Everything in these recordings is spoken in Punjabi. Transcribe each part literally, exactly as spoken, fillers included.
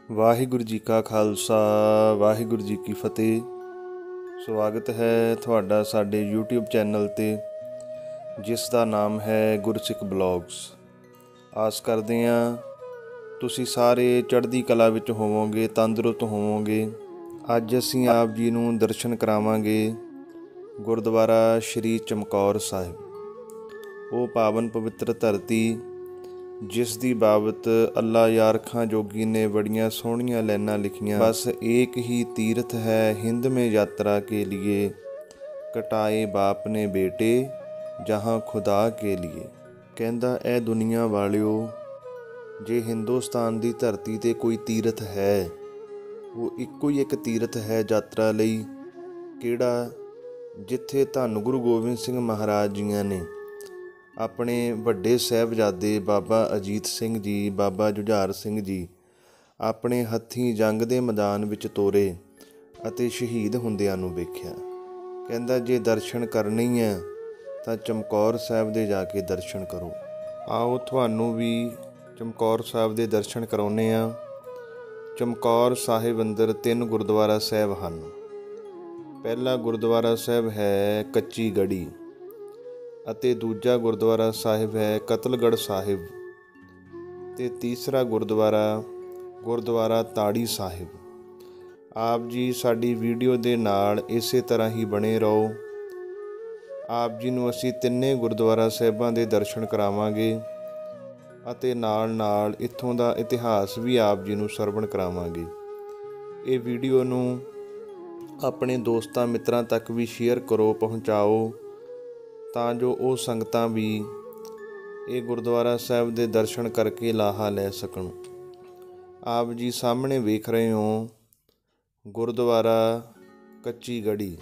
ਵਾਹਿਗੁਰੂ ਜੀ ਕਾ ਖਾਲਸਾ ਵਾਹਿਗੁਰੂ ਜੀ ਕੀ ਫਤਿਹ। ਸਵਾਗਤ ਹੈ ਤੁਹਾਡਾ ਸਾਡੇ YouTube ਚੈਨਲ 'ਤੇ, ਜਿਸ ਦਾ ਨਾਮ ਹੈ ਗੁਰਸਿੱਖ ਬਲੌਗਸ। ਆਸ ਕਰਦੇ ਹਾਂ ਤੁਸੀਂ ਸਾਰੇ ਚੜ੍ਹਦੀ ਕਲਾ ਵਿੱਚ ਹੋਵੋਗੇ, ਤੰਦਰੁਸਤ ਹੋਵੋਗੇ। ਅੱਜ ਅਸੀਂ ਆਪ ਜੀ ਨੂੰ ਦਰਸ਼ਨ ਕਰਾਵਾਂਗੇ ਗੁਰਦੁਆਰਾ ਸ਼੍ਰੀ ਚਮਕੌਰ ਸਾਹਿਬ, ਉਹ ਪਾਵਨ ਪਵਿੱਤਰ ਧਰਤੀ ਜਿਸ ਦੀ ਬਾਬਤ ਅੱਲਾ ਯਾਰ ਖਾਂ ਜੋਗੀ ਨੇ ਬੜੀਆਂ ਸੋਹਣੀਆਂ ਲਾਈਨਾਂ ਲਿਖੀਆਂ। ਬਸ ਏਕ ਹੀ ਤੀਰਥ ਹੈ ਹਿੰਦ में यात्रा के लिए, कटाए बाप ने बेटे जहाँ खुदा के लिए। ਕਹਿੰਦਾ ਇਹ ਦੁਨੀਆ ਵਾਲਿਓ, ਜੇ ਹਿੰਦੁਸਤਾਨ ਦੀ ਧਰਤੀ 'ਤੇ ਕੋਈ ਤੀਰਥ ਹੈ, ਉਹ ਇੱਕੋ ਹੀ ਇੱਕ ਤੀਰਥ ਹੈ ਯਾਤਰਾ ਲਈ। ਕਿਹੜਾ? ਜਿੱਥੇ ਧੰਨ ਗੁਰੂ ਗੋਬਿੰਦ ਸਿੰਘ ਮਹਾਰਾਜ ਜੀਆਂ ਨੇ ਆਪਣੇ ਵੱਡੇ ਸਾਹਿਬਜ਼ਾਦੇ ਬਾਬਾ ਅਜੀਤ ਸਿੰਘ ਜੀ, ਬਾਬਾ ਜੁਝਾਰ ਸਿੰਘ ਜੀ ਆਪਣੇ ਹੱਥੀਂ ਜੰਗ ਦੇ ਮੈਦਾਨ ਵਿੱਚ ਤੋਰੇ ਅਤੇ ਸ਼ਹੀਦ ਹੁੰਦਿਆਂ ਨੂੰ ਵੇਖਿਆ। ਕਹਿੰਦਾ ਜੇ ਦਰਸ਼ਨ ਕਰਨੇ ਹੀ ਆ ਤਾਂ ਚਮਕੌਰ ਸਾਹਿਬ ਦੇ ਜਾ ਕੇ ਦਰਸ਼ਨ ਕਰੋ। ਆਓ ਤੁਹਾਨੂੰ ਵੀ ਚਮਕੌਰ ਸਾਹਿਬ ਦੇ ਦਰਸ਼ਨ ਕਰਾਉਂਦੇ ਹਾਂ। ਚਮਕੌਰ ਸਾਹਿਬ ਅੰਦਰ ਤਿੰਨ ਗੁਰਦੁਆਰਾ ਸਾਹਿਬ ਹਨ। ਪਹਿਲਾ ਗੁਰਦੁਆਰਾ ਸਾਹਿਬ ਹੈ ਕੱਚੀ ਗੜੀ ਅਤੇ ਦੂਜਾ ਗੁਰਦੁਆਰਾ ਸਾਹਿਬ ਹੈ ਕਤਲਗੜ੍ਹ ਸਾਹਿਬ ਅਤੇ ਤੀਸਰਾ ਗੁਰਦੁਆਰਾ ਗੁਰਦੁਆਰਾ ਤਾੜੀ ਸਾਹਿਬ। ਆਪ ਜੀ ਸਾਡੀ ਵੀਡੀਓ ਦੇ ਨਾਲ ਇਸੇ ਤਰ੍ਹਾਂ ਹੀ ਬਣੇ ਰਹੋ। ਆਪ ਜੀ ਨੂੰ ਅਸੀਂ ਤਿੰਨੇ ਗੁਰਦੁਆਰਾ ਸਾਹਿਬਾਂ ਦੇ ਦਰਸ਼ਨ ਕਰਾਵਾਂਗੇ ਅਤੇ ਨਾਲ ਨਾਲ ਇੱਥੋਂ ਦਾ ਇਤਿਹਾਸ ਵੀ ਆਪ ਜੀ ਨੂੰ ਸਰਵਣ ਕਰਾਵਾਂਗੇ। ਇਹ ਵੀਡੀਓ ਨੂੰ ਆਪਣੇ ਦੋਸਤਾਂ ਮਿੱਤਰਾਂ ਤੱਕ ਵੀ ਸ਼ੇਅਰ ਕਰੋ, ਪਹੁੰਚਾਓ, ਤਾਂ ਜੋ ਉਹ ਸੰਗਤਾਂ ਵੀ ਇਹ ਗੁਰਦੁਆਰਾ ਸਾਹਿਬ ਦੇ ਦਰਸ਼ਨ ਕਰਕੇ ਲਾਹਾ ਲੈ ਸਕਣ। ਆਪ ਜੀ ਸਾਹਮਣੇ ਵੇਖ ਰਹੇ ਹੋ ਗੁਰਦੁਆਰਾ ਕੱਚੀ ਗੜੀ।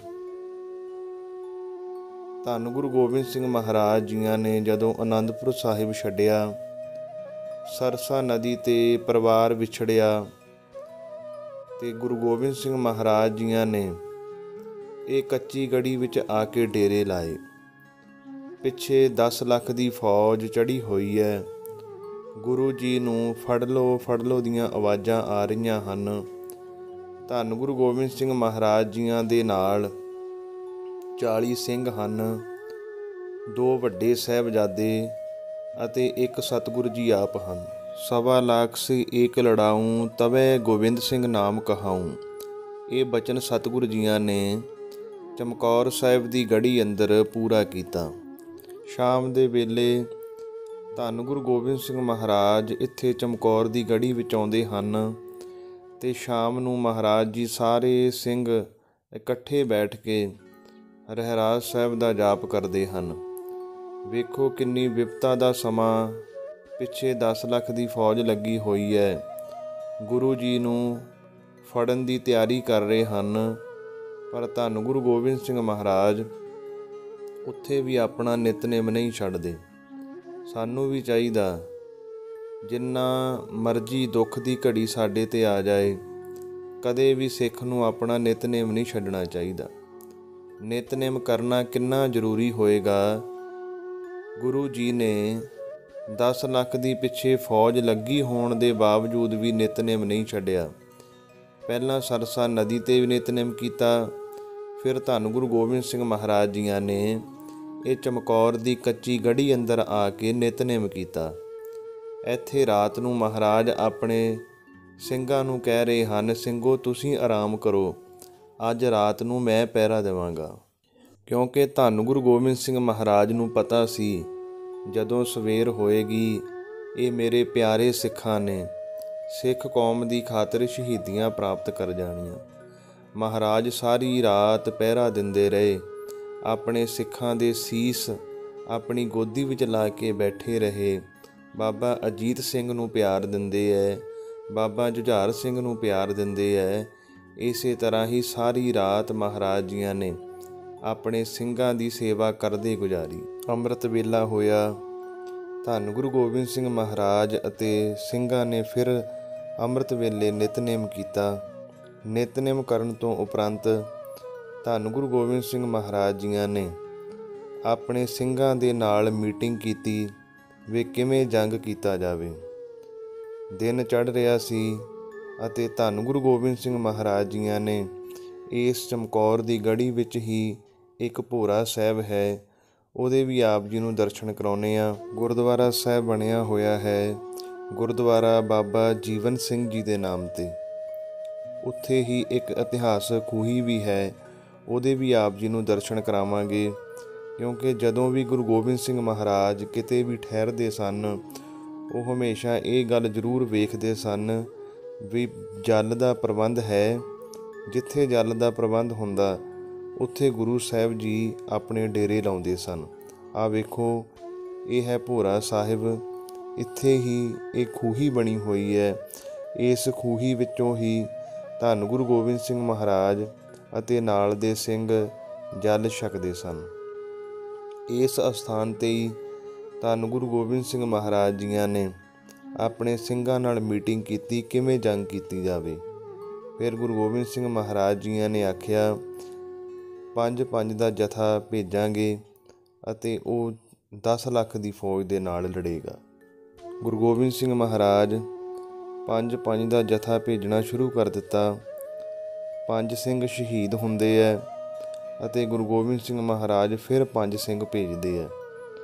ਧੰਨ ਗੁਰੂ ਗੋਬਿੰਦ ਸਿੰਘ ਮਹਾਰਾਜ ਜੀਆਂ ਨੇ ਜਦੋਂ ਅਨੰਦਪੁਰ ਸਾਹਿਬ ਛੱਡਿਆ, ਸਰਸਾ ਨਦੀ 'ਤੇ ਪਰਿਵਾਰ ਵਿਛੜਿਆ ਅਤੇ ਗੁਰੂ ਗੋਬਿੰਦ ਸਿੰਘ ਮਹਾਰਾਜ ਜੀਆਂ ਨੇ ਇਹ ਕੱਚੀ ਗੜੀ ਵਿੱਚ ਆ ਕੇ ਡੇਰੇ ਲਾਏ। ਪਿੱਛੇ ਦਸ ਲੱਖ ਦੀ ਫੌਜ ਚੜ੍ਹੀ ਹੋਈ ਹੈ। ਗੁਰੂ ਜੀ ਨੂੰ ਫੜ ਲਓ ਫੜ ਲਓ ਦੀਆਂ ਆਵਾਜ਼ਾਂ ਆ ਰਹੀਆਂ ਹਨ। ਧੰਨ ਗੁਰੂ ਗੋਬਿੰਦ ਸਿੰਘ ਮਹਾਰਾਜ ਜੀਆਂ ਦੇ ਨਾਲ ਚਾਲੀ ਸਿੰਘ ਹਨ, ਦੋ ਵੱਡੇ ਸਾਹਿਬਜ਼ਾਦੇ ਅਤੇ ਇੱਕ ਸਤਿਗੁਰੂ ਜੀ ਆਪ ਹਨ। ਸਵਾ ਲਾਖ ਸੇ ਏਕ ਲੜਾਊਂ, ਤਵੇ ਗੋਬਿੰਦ ਸਿੰਘ ਨਾਮ ਕਹਾਊਂ। ਇਹ ਬਚਨ ਸਤਿਗੁਰੂ ਜੀਆਂ ਨੇ ਚਮਕੌਰ ਸਾਹਿਬ ਦੀ ਗੜੀ ਅੰਦਰ ਪੂਰਾ ਕੀਤਾ। ਸ਼ਾਮ ਦੇ ਵੇਲੇ ਧੰਨ ਗੁਰੂ ਗੋਬਿੰਦ ਸਿੰਘ ਮਹਾਰਾਜ ਇੱਥੇ ਚਮਕੌਰ ਦੀ ਗੜੀ ਵਿੱਚ ਆਉਂਦੇ ਹਨ ਅਤੇ ਸ਼ਾਮ ਨੂੰ ਮਹਾਰਾਜ ਜੀ ਸਾਰੇ ਸਿੰਘ ਇਕੱਠੇ ਬੈਠ ਕੇ ਰਹਿਰਾਸ ਸਾਹਿਬ ਦਾ ਜਾਪ ਕਰਦੇ ਹਨ। ਵੇਖੋ ਕਿੰਨੀ ਵਿਪਤਾ ਦਾ ਸਮਾਂ, ਪਿੱਛੇ ਦਸ ਲੱਖ ਦੀ ਫੌਜ ਲੱਗੀ ਹੋਈ ਹੈ। ਗੁਰੂ ਜੀ ਨੂੰ ਫੜਨ ਦੀ ਤਿਆਰੀ ਕਰ ਰਹੇ ਹਨ, ਪਰ ਧੰਨ ਗੁਰੂ ਗੋਬਿੰਦ ਸਿੰਘ ਮਹਾਰਾਜ ਉੱਥੇ ਵੀ ਆਪਣਾ ਨਿਤਨੇਮ ਨਹੀਂ ਛੱਡਦੇ। ਸਾਨੂੰ ਵੀ ਚਾਹੀਦਾ, ਜਿੰਨਾ ਮਰਜ਼ੀ ਦੁੱਖ ਦੀ ਘੜੀ ਸਾਡੇ 'ਤੇ ਆ ਜਾਏ, ਕਦੇ ਵੀ ਸਿੱਖ ਨੂੰ ਆਪਣਾ ਨਿਤਨੇਮ ਨਹੀਂ ਛੱਡਣਾ ਚਾਹੀਦਾ। ਨਿਤਨੇਮ ਕਰਨਾ ਕਿੰਨਾ ਜ਼ਰੂਰੀ ਹੋਏਗਾ। ਗੁਰੂ ਜੀ ਨੇ ਦਸ ਲੱਖ ਦੀ ਪਿੱਛੇ ਫੌਜ ਲੱਗੀ ਹੋਣ ਦੇ ਬਾਵਜੂਦ ਵੀ ਨਿਤਨੇਮ ਨਹੀਂ ਛੱਡਿਆ। ਪਹਿਲਾਂ ਸਰਸਾ ਨਦੀ 'ਤੇ ਵੀ ਨਿਤਨੇਮ ਕੀਤਾ, ਫਿਰ ਧੰਨ ਗੁਰੂ ਗੋਬਿੰਦ ਸਿੰਘ ਮਹਾਰਾਜ ਜੀਆਂ ਨੇ ਇਹ ਚਮਕੌਰ ਦੀ ਕੱਚੀ ਗੜੀ ਅੰਦਰ ਆ ਕੇ ਨਿਤਨੇਮ ਕੀਤਾ। ਇੱਥੇ ਰਾਤ ਨੂੰ ਮਹਾਰਾਜ ਆਪਣੇ ਸਿੰਘਾਂ ਨੂੰ ਕਹਿ ਰਹੇ ਹਨ, ਸਿੰਘੋ ਤੁਸੀਂ ਆਰਾਮ ਕਰੋ, ਅੱਜ ਰਾਤ ਨੂੰ ਮੈਂ ਪਹਿਰਾ ਦੇਵਾਂਗਾ। ਕਿਉਂਕਿ ਧੰਨ ਗੁਰੂ ਗੋਬਿੰਦ ਸਿੰਘ ਮਹਾਰਾਜ ਨੂੰ ਪਤਾ ਸੀ ਜਦੋਂ ਸਵੇਰ ਹੋਏਗੀ ਇਹ ਮੇਰੇ ਪਿਆਰੇ ਸਿੱਖਾਂ ਨੇ ਸਿੱਖ ਕੌਮ ਦੀ ਖਾਤਰ ਸ਼ਹੀਦੀਆਂ ਪ੍ਰਾਪਤ ਕਰ ਜਾਣੀਆਂ। ਮਹਾਰਾਜ ਸਾਰੀ ਰਾਤ ਪਹਿਰਾ ਦਿੰਦੇ ਰਹੇ, ਆਪਣੇ ਸਿੱਖਾਂ ਦੇ ਸੀਸ ਆਪਣੀ ਗੋਦੀ ਵਿੱਚ ਲਾ ਕੇ ਬੈਠੇ ਰਹੇ। ਬਾਬਾ ਅਜੀਤ ਸਿੰਘ ਨੂੰ ਪਿਆਰ ਦਿੰਦੇ ਹੈ, ਬਾਬਾ ਜੁਝਾਰ ਸਿੰਘ ਨੂੰ ਪਿਆਰ ਦਿੰਦੇ ਹੈ। ਇਸੇ ਤਰ੍ਹਾਂ ਹੀ ਸਾਰੀ ਰਾਤ ਮਹਾਰਾਜ ਜੀਆਂ ਨੇ ਆਪਣੇ ਸਿੰਘਾਂ ਦੀ ਸੇਵਾ ਕਰਦੇ ਗੁਜ਼ਾਰੀ। ਅੰਮ੍ਰਿਤ ਵੇਲਾ ਹੋਇਆ, ਧੰਨ ਗੁਰੂ ਗੋਬਿੰਦ ਸਿੰਘ ਮਹਾਰਾਜ ਅਤੇ ਸਿੰਘਾਂ ਨੇ ਫਿਰ ਅੰਮ੍ਰਿਤ ਵੇਲੇ ਨਿਤਨੇਮ ਕੀਤਾ। ਨਿਤਨੇਮ ਕਰਨ ਤੋਂ ਉਪਰੰਤ ਧੰਨ ਗੁਰੂ ਗੋਬਿੰਦ ਸਿੰਘ ਮਹਾਰਾਜ ਜੀਆਂ ਨੇ ਆਪਣੇ ਸਿੰਘਾਂ ਦੇ ਨਾਲ ਮੀਟਿੰਗ ਕੀਤੀ ਵੀ ਕਿਵੇਂ ਜੰਗ ਕੀਤਾ ਜਾਵੇ। ਦਿਨ ਚੜ੍ਹ ਰਿਹਾ ਸੀ, ਅਤੇ ਧੰਨ ਗੁਰੂ ਗੋਬਿੰਦ ਸਿੰਘ ਮਹਾਰਾਜ ਜੀਆਂ ਨੇ ਇਸ ਚਮਕੌਰ ਦੀ ਗੜੀ ਵਿੱਚ ਹੀ ਇੱਕ ਭੋਰਾ ਸਾਹਿਬ ਹੈ, ਉਹਦੇ ਵੀ ਆਪ ਜੀ ਨੂੰ ਦਰਸ਼ਨ ਕਰਾਉਂਦੇ ਹਾਂ। ਗੁਰਦੁਆਰਾ ਸਾਹਿਬ ਬਣਿਆ ਹੋਇਆ ਹੈ ਗੁਰਦੁਆਰਾ ਬਾਬਾ ਜੀਵਨ ਸਿੰਘ ਜੀ ਦੇ ਨਾਮ 'ਤੇ। ਉੱਥੇ ਹੀ ਇੱਕ ਇਤਿਹਾਸਕ ਖੂਹੀ ਵੀ ਹੈ, ਉਹਦੇ ਵੀ ਆਪ ਜੀ ਨੂੰ ਦਰਸ਼ਨ ਕਰਾਵਾਂਗੇ। ਕਿਉਂਕਿ ਜਦੋਂ ਵੀ ਗੁਰੂ ਗੋਬਿੰਦ ਸਿੰਘ ਮਹਾਰਾਜ ਕਿਤੇ ਵੀ ਠਹਿਰਦੇ ਸਨ, ਉਹ ਹਮੇਸ਼ਾ ਇਹ ਗੱਲ ਜ਼ਰੂਰ ਵੇਖਦੇ ਸਨ ਵੀ ਜਲ ਦਾ ਪ੍ਰਬੰਧ ਹੈ। ਜਿੱਥੇ ਜਲ ਦਾ ਪ੍ਰਬੰਧ ਹੁੰਦਾ ਉੱਥੇ ਗੁਰੂ ਸਾਹਿਬ ਜੀ ਆਪਣੇ ਡੇਰੇ ਲਾਉਂਦੇ ਸਨ। ਆਹ ਵੇਖੋ, ਇਹ ਹੈ ਭੋਰਾ ਸਾਹਿਬ। ਇੱਥੇ ਹੀ ਇਹ ਖੂਹੀ ਬਣੀ ਹੋਈ ਹੈ। ਇਸ ਖੂਹੀ ਵਿੱਚੋਂ ਹੀ ਧੰਨ ਗੁਰੂ ਗੋਬਿੰਦ ਸਿੰਘ ਮਹਾਰਾਜ ਅਤੇ ਨਾਲ ਦੇ ਸਿੰਘ ਜਲ ਛਕਦੇ ਸਨ। ਇਸ ਅਸਥਾਨ 'ਤੇ ਹੀ ਧੰਨ ਗੁਰੂ ਗੋਬਿੰਦ ਸਿੰਘ ਮਹਾਰਾਜ ਜੀਆਂ ਨੇ ਆਪਣੇ ਸਿੰਘਾਂ ਨਾਲ ਮੀਟਿੰਗ ਕੀਤੀ, ਕਿਵੇਂ ਜੰਗ ਕੀਤੀ ਜਾਵੇ। ਫਿਰ ਗੁਰੂ ਗੋਬਿੰਦ ਸਿੰਘ ਮਹਾਰਾਜ ਜੀਆਂ ਨੇ ਆਖਿਆ ਪੰਜ ਪੰਜ ਦਾ ਜਥਾ ਭੇਜਾਂਗੇ ਅਤੇ ਉਹ ਦਸ ਲੱਖ ਦੀ ਫੌਜ ਦੇ ਨਾਲ ਲੜੇਗਾ। ਗੁਰੂ ਗੋਬਿੰਦ ਸਿੰਘ ਮਹਾਰਾਜ ਪੰਜ ਪੰਜ ਦਾ ਜਥਾ ਭੇਜਣਾ ਸ਼ੁਰੂ ਕਰ ਦਿੱਤਾ। ਪੰਜ ਸਿੰਘ ਸ਼ਹੀਦ ਹੁੰਦੇ ਹੈ ਅਤੇ ਗੁਰੂ ਗੋਬਿੰਦ ਸਿੰਘ ਮਹਾਰਾਜ ਫਿਰ ਪੰਜ ਸਿੰਘ ਭੇਜਦੇ ਹੈ।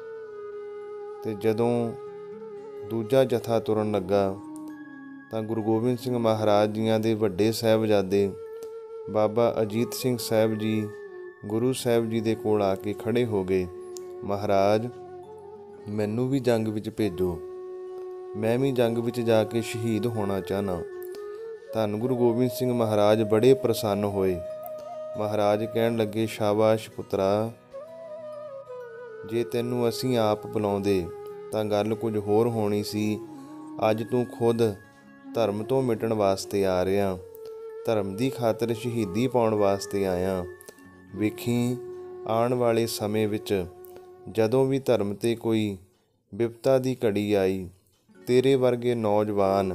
ਅਤੇ ਜਦੋਂ ਦੂਜਾ ਜਥਾ ਤੁਰਨ ਲੱਗਾ ਤਾਂ ਗੁਰੂ ਗੋਬਿੰਦ ਸਿੰਘ ਮਹਾਰਾਜ ਜੀਆਂ ਦੇ ਵੱਡੇ ਸਾਹਿਬਜ਼ਾਦੇ ਬਾਬਾ ਅਜੀਤ ਸਿੰਘ ਸਾਹਿਬ ਜੀ ਗੁਰੂ ਸਾਹਿਬ ਜੀ ਦੇ ਕੋਲ ਆ ਕੇ ਖੜ੍ਹੇ ਹੋ ਗਏ। ਮਹਾਰਾਜ, ਮੈਨੂੰ ਵੀ ਜੰਗ ਵਿੱਚ ਭੇਜੋ, ਮੈਂ ਵੀ ਜੰਗ ਵਿੱਚ ਜਾ ਕੇ ਸ਼ਹੀਦ ਹੋਣਾ ਚਾਹੁੰਦਾ। ਧੰਨ ਗੁਰੂ ਗੋਬਿੰਦ ਸਿੰਘ ਮਹਾਰਾਜ ਬੜੇ ਪ੍ਰਸੰਨ ਹੋਏ। ਮਹਾਰਾਜ ਕਹਿਣ ਲੱਗੇ, ਸ਼ਾਬਾਸ਼ ਪੁੱਤਰਾ, ਜੇ ਤੈਨੂੰ ਅਸੀਂ ਆਪ ਬੁਲਾਉਂਦੇ ਤਾਂ ਗੱਲ ਕੁਝ ਹੋਰ ਹੋਣੀ ਸੀ। ਅੱਜ ਤੂੰ ਖੁਦ ਧਰਮ ਤੋਂ ਮਿਟਣ ਵਾਸਤੇ ਆ ਰਿਹਾ, ਧਰਮ ਦੀ ਖਾਤਰ ਸ਼ਹੀਦੀ ਪਾਉਣ ਵਾਸਤੇ ਆਇਆ। ਵੇਖੀ, ਆਉਣ ਵਾਲੇ ਸਮੇਂ ਵਿੱਚ ਜਦੋਂ ਵੀ ਧਰਮ 'ਤੇ ਕੋਈ ਵਿਪਤਾ ਦੀ ਘੜੀ ਆਈ, ਤੇਰੇ ਵਰਗੇ ਨੌਜਵਾਨ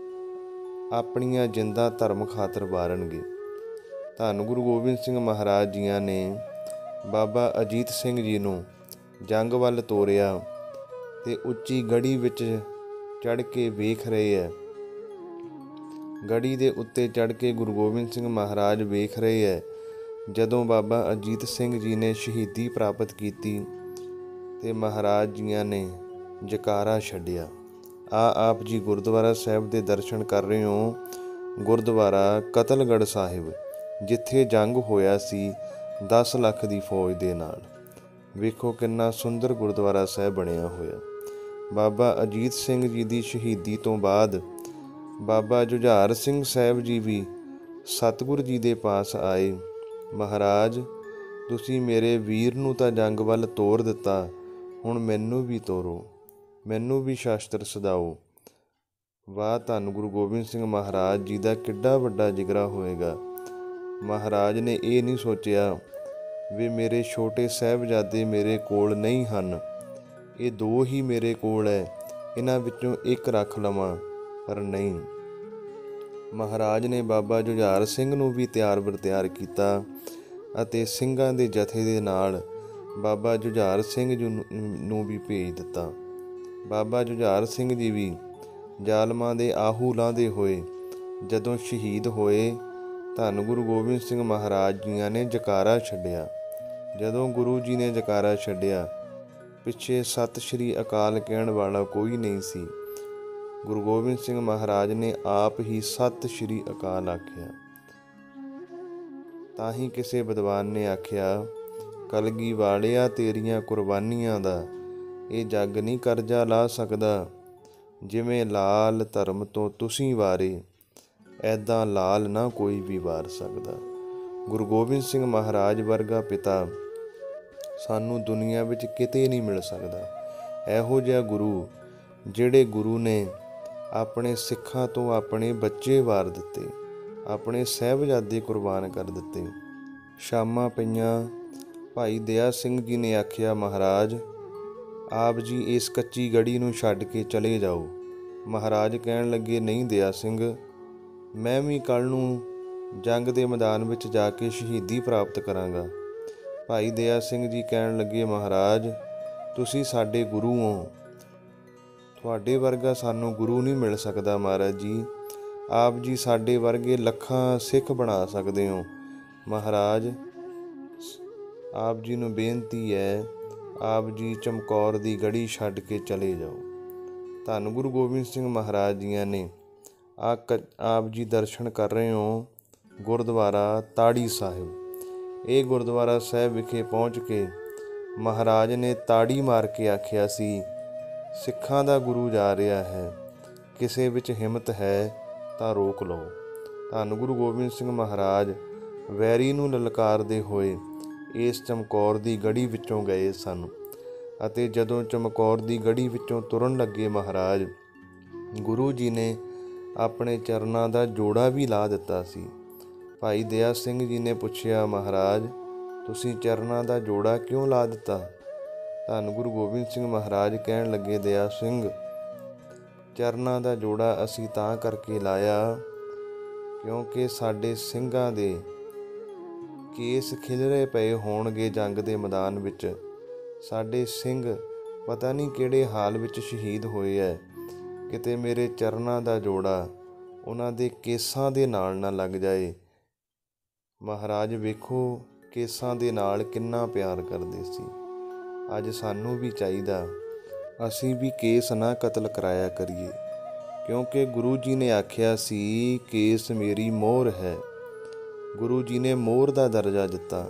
ਆਪਣੀਆਂ ਜਿੰਦਾਂ ਧਰਮ ਖਾਤਰ ਵਾਰਨਗੇ। ਧੰਨ ਗੁਰੂ ਗੋਬਿੰਦ ਸਿੰਘ ਮਹਾਰਾਜ ਜੀਆਂ ਨੇ ਬਾਬਾ ਅਜੀਤ ਸਿੰਘ ਜੀ ਨੂੰ ਜੰਗ ਵੱਲ ਤੋਰਿਆ ਅਤੇ ਉੱਚੀ ਗੜੀ ਵਿੱਚ ਚੜ੍ਹ ਕੇ ਵੇਖ ਰਹੇ ਹੈ। ਗੜੀ ਦੇ ਉੱਤੇ ਚੜ੍ਹ ਕੇ ਗੁਰੂ ਗੋਬਿੰਦ ਸਿੰਘ ਮਹਾਰਾਜ ਵੇਖ ਰਹੇ ਹੈ ਜਦੋਂ ਬਾਬਾ ਅਜੀਤ ਸਿੰਘ ਜੀ ਨੇ ਸ਼ਹੀਦੀ ਪ੍ਰਾਪਤ ਕੀਤੀ ਅਤੇ ਮਹਾਰਾਜ ਜੀਆਂ ਨੇ ਜੈਕਾਰਾ ਛੱਡਿਆ। ਆ ਆਪ ਜੀ ਗੁਰਦੁਆਰਾ ਸਾਹਿਬ ਦੇ ਦਰਸ਼ਨ ਕਰ ਰਹੇ ਹੋ। ਗੁਰਦੁਆਰਾ ਕਤਲਗੜ੍ਹ ਸਾਹਿਬ, ਜਿੱਥੇ ਜੰਗ ਹੋਇਆ ਸੀ ਦਸ ਲੱਖ ਦੀ ਫੌਜ ਦੇ ਨਾਲ। ਵੇਖੋ ਕਿੰਨਾ ਸੁੰਦਰ ਗੁਰਦੁਆਰਾ ਸਾਹਿਬ ਬਣਿਆ ਹੋਇਆ। ਬਾਬਾ ਅਜੀਤ ਸਿੰਘ ਜੀ ਦੀ ਸ਼ਹੀਦੀ ਤੋਂ ਬਾਅਦ ਬਾਬਾ ਜੁਝਾਰ ਸਿੰਘ ਸਾਹਿਬ ਜੀ ਵੀ ਸਤਿਗੁਰ ਜੀ ਦੇ ਪਾਸ ਆਏ। ਮਹਾਰਾਜ, ਤੁਸੀਂ ਮੇਰੇ ਵੀਰ ਨੂੰ ਤਾਂ ਜੰਗ ਵੱਲ ਤੋਰ ਦਿੱਤਾ, ਹੁਣ ਮੈਨੂੰ ਵੀ ਤੋਰੋ, ਮੈਨੂੰ ਵੀ ਸ਼ਾਸਤਰ ਸਦਾਓ। ਵਾਹ, ਧੰਨ ਗੁਰੂ ਗੋਬਿੰਦ ਸਿੰਘ ਮਹਾਰਾਜ ਜੀ ਦਾ ਕਿੱਡਾ ਵੱਡਾ ਜਿਗਰਾ ਹੋਏਗਾ। ਮਹਾਰਾਜ ਨੇ ਇਹ ਨਹੀਂ ਸੋਚਿਆ ਵੀ ਮੇਰੇ ਛੋਟੇ ਸਾਹਿਬਜ਼ਾਦੇ ਮੇਰੇ ਕੋਲ ਨਹੀਂ ਹਨ, ਇਹ ਦੋ ਹੀ ਮੇਰੇ ਕੋਲ ਹੈ, ਇਹਨਾਂ ਵਿੱਚੋਂ ਇੱਕ ਰੱਖ ਲਵਾਂ। ਪਰ ਨਹੀਂ, ਮਹਾਰਾਜ ਨੇ ਬਾਬਾ ਜੁਝਾਰ ਸਿੰਘ ਨੂੰ ਵੀ ਤਿਆਰ ਬਰ ਤਿਆਰ ਕੀਤਾ ਅਤੇ ਸਿੰਘਾਂ ਦੇ ਜਥੇ ਦੇ ਨਾਲ ਬਾਬਾ ਜੁਝਾਰ ਸਿੰਘ ਜੀ ਨੂੰ ਵੀ ਭੇਜ ਦਿੱਤਾ। ਬਾਬਾ ਜੁਝਾਰ ਸਿੰਘ ਜੀ ਵੀ ਜ਼ਾਲਮਾਂ ਦੇ ਆਹੂ ਲਾਂਦੇ ਹੋਏ ਜਦੋਂ ਸ਼ਹੀਦ ਹੋਏ, ਧੰਨ ਗੁਰੂ ਗੋਬਿੰਦ ਸਿੰਘ ਮਹਾਰਾਜ ਜੀਆਂ ਨੇ ਜੈਕਾਰਾ ਛੱਡਿਆ। ਜਦੋਂ ਗੁਰੂ ਜੀ ਨੇ ਜੈਕਾਰਾ ਛੱਡਿਆ, ਪਿੱਛੇ ਸਤਿ ਸ਼੍ਰੀ ਅਕਾਲ ਕਹਿਣ ਵਾਲਾ ਕੋਈ ਨਹੀਂ ਸੀ। ਗੁਰੂ ਗੋਬਿੰਦ ਸਿੰਘ ਮਹਾਰਾਜ ਨੇ ਆਪ ਹੀ ਸਤਿ ਸ਼੍ਰੀ ਅਕਾਲ ਆਖਿਆ। ਤਾਂ ਹੀ ਕਿਸੇ ਵਿਦਵਾਨ ਨੇ ਆਖਿਆ, ਕਲਗੀ ਵਾਲਿਆ ਤੇਰੀਆਂ ਕੁਰਬਾਨੀਆਂ ਦਾ ਇਹ ਜੱਗ ਨਹੀਂ ਕਰਜ਼ਾ ਲਾ ਸਕਦਾ। ਜਿਵੇਂ ਲਾਲ ਧਰਮ ਤੋਂ ਤੁਸੀਂ ਵਾਰੇ, ਐਦਾਂ ਲਾਲ ਨਾ ਕੋਈ ਵੀ ਵਾਰ ਸਕਦਾ। ਗੁਰੂ ਗੋਬਿੰਦ ਸਿੰਘ ਮਹਾਰਾਜ ਵਰਗਾ ਪਿਤਾ ਸਾਨੂੰ ਦੁਨੀਆ ਵਿੱਚ ਕਿਤੇ ਨਹੀਂ ਮਿਲ ਸਕਦਾ। ਇਹੋ ਜਿਹਾ ਗੁਰੂ, ਜਿਹੜੇ ਗੁਰੂ ਨੇ ਆਪਣੇ ਸਿੱਖਾਂ ਤੋਂ ਆਪਣੇ ਬੱਚੇ ਵਾਰ ਦਿੱਤੇ, ਆਪਣੇ ਸਾਹਿਬਜ਼ਾਦੇ ਕੁਰਬਾਨ ਕਰ ਦਿੱਤੇ। ਸ਼ਾਮਾਂ ਪਈਆਂ, ਭਾਈ ਦਇਆ ਸਿੰਘ ਜੀ ਨੇ ਆਖਿਆ, ਮਹਾਰਾਜ ਆਪ ਜੀ ਇਸ ਕੱਚੀ ਗੜੀ ਨੂੰ ਛੱਡ ਕੇ ਚਲੇ ਜਾਓ। ਮਹਾਰਾਜ ਕਹਿਣ ਲੱਗੇ, ਨਹੀਂ ਦਇਆ ਸਿੰਘ, ਮੈਂ ਵੀ ਕੱਲ੍ਹ ਨੂੰ ਜੰਗ ਦੇ ਮੈਦਾਨ ਵਿੱਚ ਜਾ ਕੇ ਸ਼ਹੀਦੀ ਪ੍ਰਾਪਤ ਕਰਾਂਗਾ। ਭਾਈ ਦਇਆ ਸਿੰਘ ਜੀ ਕਹਿਣ ਲੱਗੇ, ਮਹਾਰਾਜ ਤੁਸੀਂ ਸਾਡੇ ਗੁਰੂ ਹੋ, ਤੁਹਾਡੇ ਵਰਗਾ ਸਾਨੂੰ ਗੁਰੂ ਨਹੀਂ ਮਿਲ ਸਕਦਾ। ਮਹਾਰਾਜ ਜੀ, ਆਪ ਜੀ ਸਾਡੇ ਵਰਗੇ ਲੱਖਾਂ ਸਿੱਖ ਬਣਾ ਸਕਦੇ ਹੋ। ਮਹਾਰਾਜ ਆਪ ਜੀ ਨੂੰ ਬੇਨਤੀ ਹੈ, ਆਪ ਜੀ ਚਮਕੌਰ ਦੀ ਗੜੀ ਛੱਡ ਕੇ ਚਲੇ ਜਾਓ। ਧੰਨ ਗੁਰੂ ਗੋਬਿੰਦ ਸਿੰਘ ਮਹਾਰਾਜ ਜੀਆਂ ਨੇ ਆ ਆਪ ਜੀ ਦਰਸ਼ਨ ਕਰ ਰਹੇ ਹੋ ਗੁਰਦੁਆਰਾ ਤਾੜੀ ਸਾਹਿਬ। ਇਹ ਗੁਰਦੁਆਰਾ ਸਾਹਿਬ ਵਿਖੇ ਪਹੁੰਚ ਕੇ ਮਹਾਰਾਜ ਨੇ ਤਾੜੀ ਮਾਰ ਕੇ ਆਖਿਆ ਸੀ, ਸਿੱਖਾਂ ਦਾ ਗੁਰੂ ਜਾ ਰਿਹਾ ਹੈ, ਕਿਸੇ ਵਿੱਚ ਹਿੰਮਤ ਹੈ ਤਾਂ ਰੋਕ ਲਓ। ਧੰਨ ਗੁਰੂ ਗੋਬਿੰਦ ਸਿੰਘ ਮਹਾਰਾਜ ਵੈਰੀ ਨੂੰ ਲਲਕਾਰਦੇ ਹੋਏ ਇਸ ਚਮਕੌਰ ਦੀ ਗੜੀ ਵਿੱਚੋਂ ਗਏ ਸਨ ਅਤੇ ਜਦੋਂ ਚਮਕੌਰ ਦੀ ਗੜੀ ਵਿੱਚੋਂ ਤੁਰਨ ਲੱਗੇ ਮਹਾਰਾਜ, ਗੁਰੂ ਜੀ ਨੇ ਆਪਣੇ ਚਰਨਾਂ ਦਾ ਜੋੜਾ ਵੀ ਲਾ ਦਿੱਤਾ ਸੀ। ਭਾਈ ਦਇਆ ਸਿੰਘ ਜੀ ਨੇ ਪੁੱਛਿਆ, ਮਹਾਰਾਜ ਤੁਸੀਂ ਚਰਨਾਂ ਦਾ ਜੋੜਾ ਕਿਉਂ ਲਾ ਦਿੱਤਾ? ਧੰਨ ਗੁਰੂ ਗੋਬਿੰਦ ਸਿੰਘ ਮਹਾਰਾਜ ਕਹਿਣ ਲੱਗੇ, ਦਇਆ ਸਿੰਘ ਚਰਨਾਂ ਦਾ ਜੋੜਾ ਅਸੀਂ ਤਾਂ ਕਰਕੇ ਲਾਇਆ ਕਿਉਂਕਿ ਸਾਡੇ ਸਿੰਘਾਂ ਦੇ ਕੇਸ ਖਿਲਰੇ ਪਏ ਹੋਣਗੇ ਜੰਗ ਦੇ ਮੈਦਾਨ ਵਿੱਚ। ਸਾਡੇ ਸਿੰਘ ਪਤਾ ਨਹੀਂ ਕਿਹੜੇ ਹਾਲ ਵਿੱਚ ਸ਼ਹੀਦ ਹੋਏ ਹੈ, ਕਿਤੇ ਮੇਰੇ ਚਰਨਾਂ ਦਾ ਜੋੜਾ ਉਹਨਾਂ ਦੇ ਕੇਸਾਂ ਦੇ ਨਾਲ ਨਾ ਲੱਗ ਜਾਏ। ਮਹਾਰਾਜ ਵੇਖੋ ਕੇਸਾਂ ਦੇ ਨਾਲ ਕਿੰਨਾ ਪਿਆਰ ਕਰਦੇ ਸੀ। ਅੱਜ ਸਾਨੂੰ ਵੀ ਚਾਹੀਦਾ ਅਸੀਂ ਵੀ ਕੇਸ ਨਾ ਕਤਲ ਕਰਾਇਆ ਕਰੀਏ, ਕਿਉਂਕਿ ਗੁਰੂ ਜੀ ਨੇ ਆਖਿਆ ਸੀ ਕੇਸ ਮੇਰੀ ਮੋਹਰ ਹੈ। ਗੁਰੂ ਜੀ ਨੇ ਮੋਹਰ ਦਾ ਦਰਜਾ ਦਿੱਤਾ।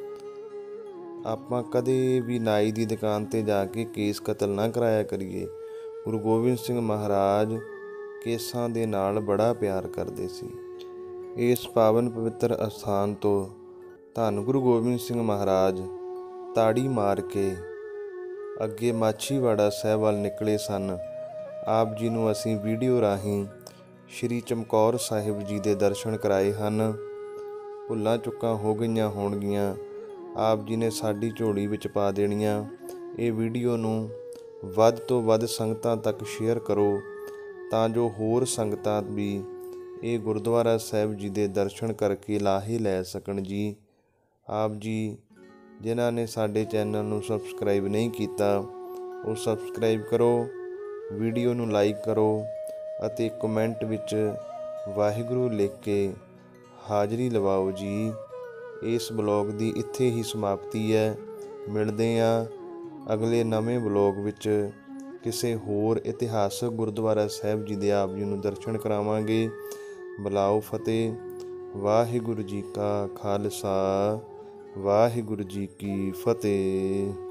ਆਪਾਂ ਕਦੇ ਵੀ ਨਾਈ ਦੀ ਦੁਕਾਨ 'ਤੇ ਜਾ ਕੇ ਕੇਸ ਕਤਲ ਨਾ ਕਰਾਇਆ ਕਰੀਏ। ਗੁਰੂ ਗੋਬਿੰਦ ਸਿੰਘ ਮਹਾਰਾਜ ਕੇਸਾਂ ਦੇ ਨਾਲ ਬੜਾ ਪਿਆਰ ਕਰਦੇ ਸੀ। ਇਸ ਪਾਵਨ ਪਵਿੱਤਰ ਅਸਥਾਨ ਤੋਂ ਧੰਨ ਗੁਰੂ ਗੋਬਿੰਦ ਸਿੰਘ ਮਹਾਰਾਜ ਤਾੜੀ ਮਾਰ ਕੇ ਅੱਗੇ ਮਾਛੀਵਾੜਾ ਸਾਹਿਬ ਵੱਲ ਨਿਕਲੇ ਸਨ। ਆਪ ਜੀ ਨੂੰ ਅਸੀਂ ਵੀਡੀਓ ਰਾਹੀਂ ਸ਼੍ਰੀ ਚਮਕੌਰ ਸਾਹਿਬ ਜੀ ਦੇ ਦਰਸ਼ਨ ਕਰਾਏ ਹਨ। ਭੁੱਲਾਂ ਚੁੱਕਾਂ ਹੋ ਗਈਆਂ ਹੋਣਗੀਆਂ, ਆਪ ਜੀ ਨੇ ਸਾਡੀ ਝੋਲੀ ਵਿੱਚ ਪਾ ਦੇਣੀਆਂ। ਇਹ ਵੀਡੀਓ ਨੂੰ ਵੱਧ ਤੋਂ ਵੱਧ ਸੰਗਤਾਂ ਤੱਕ ਸ਼ੇਅਰ ਕਰੋ ਤਾਂ ਜੋ ਹੋਰ ਸੰਗਤਾਂ ਵੀ ਇਹ ਗੁਰਦੁਆਰਾ ਸਾਹਿਬ ਜੀ ਦੇ ਦਰਸ਼ਨ ਕਰਕੇ ਲਾਹੇ ਲੈ ਸਕਣ ਜੀ। ਆਪ ਜੀ ਜਿਨ੍ਹਾਂ ਨੇ ਸਾਡੇ ਚੈਨਲ ਨੂੰ ਸਬਸਕ੍ਰਾਈਬ ਨਹੀਂ ਕੀਤਾ ਉਹ ਸਬਸਕ੍ਰਾਈਬ ਕਰੋ, ਵੀਡੀਓ ਨੂੰ ਲਾਈਕ ਕਰੋ ਅਤੇ ਕਮੈਂਟ ਵਿੱਚ ਵਾਹਿਗੁਰੂ ਲਿਖ ਕੇ ਹਾਜ਼ਰੀ ਲਵਾਓ ਜੀ। ਇਸ ਬਲੌਗ ਦੀ ਇੱਥੇ ਹੀ ਸਮਾਪਤੀ ਹੈ। ਮਿਲਦੇ ਹਾਂ ਅਗਲੇ ਨਵੇਂ ਬਲੌਗ ਵਿੱਚ ਕਿਸੇ ਹੋਰ ਇਤਿਹਾਸਕ ਗੁਰਦੁਆਰਾ ਸਾਹਿਬ ਜੀ ਦੇ ਆਪ ਜੀ ਨੂੰ ਦਰਸ਼ਨ ਕਰਾਵਾਂਗੇ। ਬੁਲਾਓ ਫਤਿਹ। ਵਾਹਿਗੁਰੂ ਜੀ ਕਾ ਖਾਲਸਾ, ਵਾਹਿਗੁਰੂ ਜੀ ਕੀ ਫਤਿਹ।